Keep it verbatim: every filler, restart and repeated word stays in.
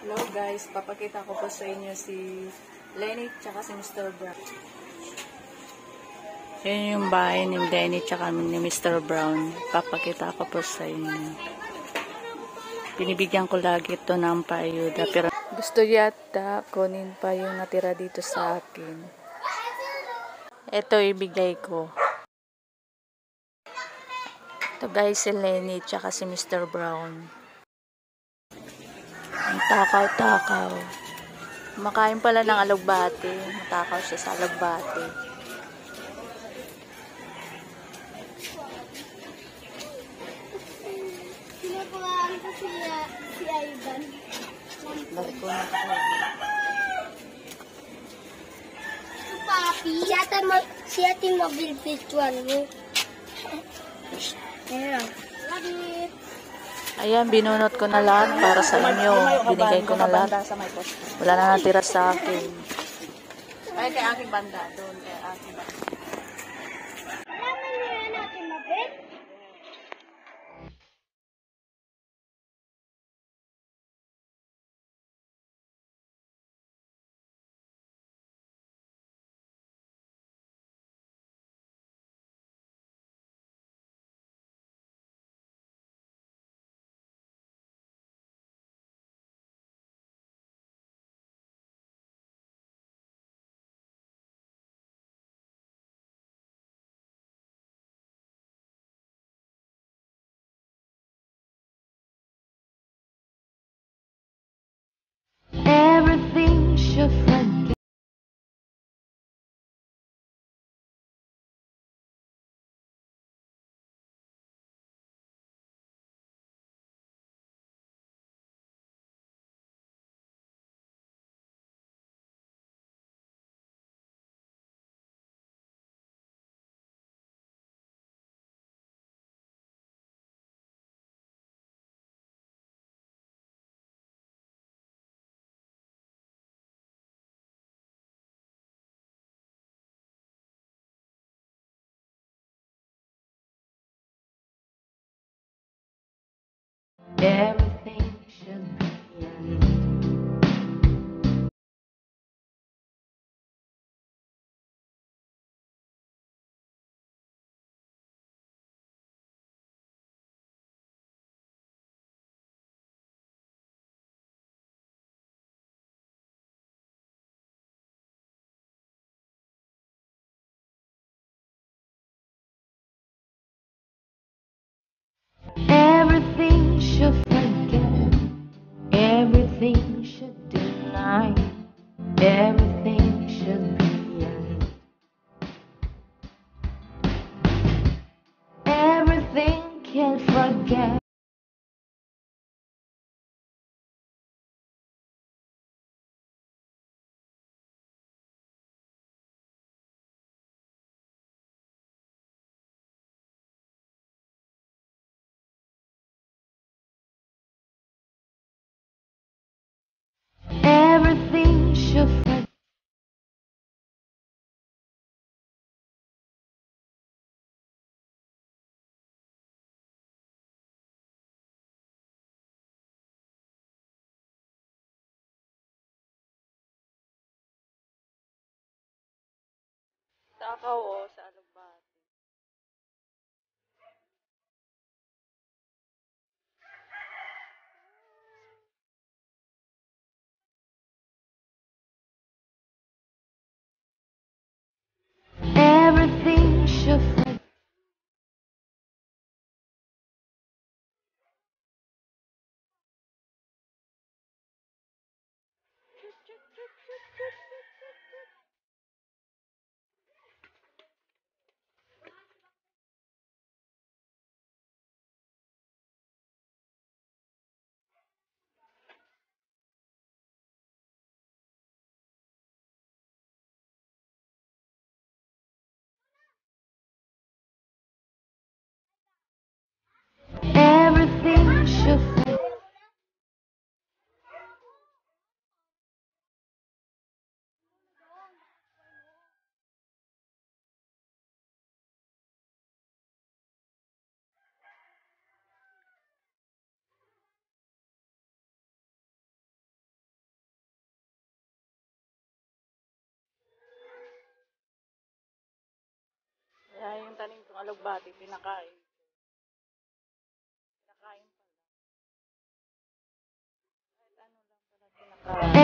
Hello guys, papakita ko po sa inyo si Lenny tsaka si mister Brown. Yan yung bahay ni Lenny tsaka ni mister Brown. Papakita ko po sa inyo. Binibigyan ko lagi ito ng paayuda, pero gusto yata kunin pa yung natira dito sa akin. Ito ibigay ko. Ito guys, si Lenny tsaka si mister Brown. Ang takaw-takaw. Makain pala ng alugbate. Matakaw siya sa alugbate. Pinapalaan ko siya, si Ivan. Balik ko na ako. Si Papi. Si ate, si ate mabilipituan mo. Ayan. Labit. Ayan, binunot ko na lahat para sa inyo. Binigay ko na lahat. Wala na natira sa akin. Ay, kay aking banda. Doon, kay aking banda. Alaman niyo natin mabit? Everything should forget. Everything should be end. Everything should forget. Everything should deny. Everything should be end. Everything can forget. Everything should forget. Takaw o sa alugbate. Everything should forget. alugbati, pinakain. Pinakain pala. Kahit ano lang pala pinakain.